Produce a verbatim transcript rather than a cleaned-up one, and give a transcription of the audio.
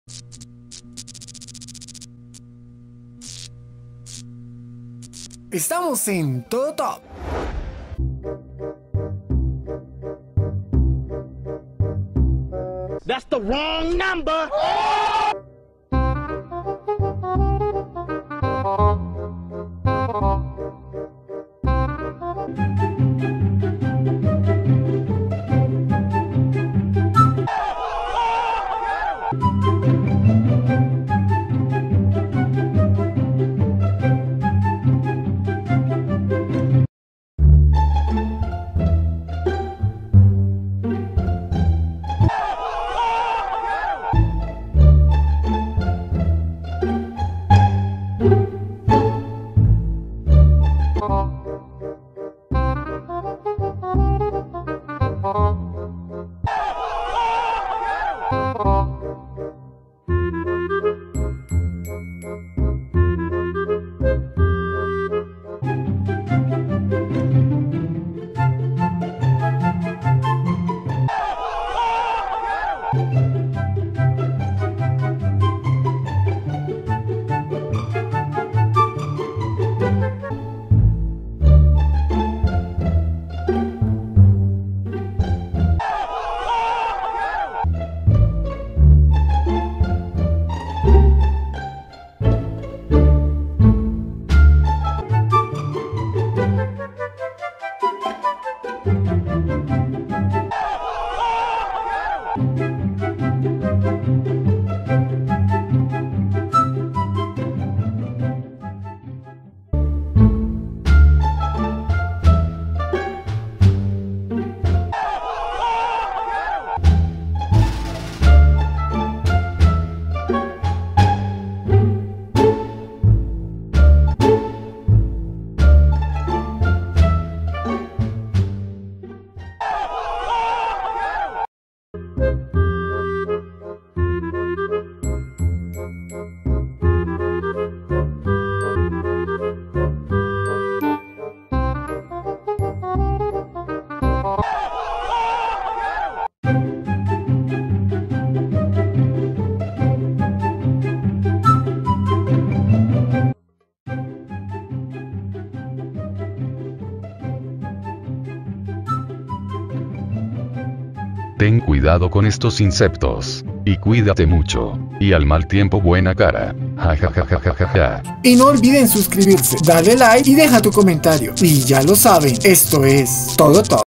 Estamos en Todo Top. That's the wrong number. Ten cuidado con estos insectos. Y cuídate mucho. Y al mal tiempo buena cara. Ja ja ja ja ja ja ja. Y no olviden suscribirse, darle like y deja tu comentario. Y ya lo saben, esto es Todo Top.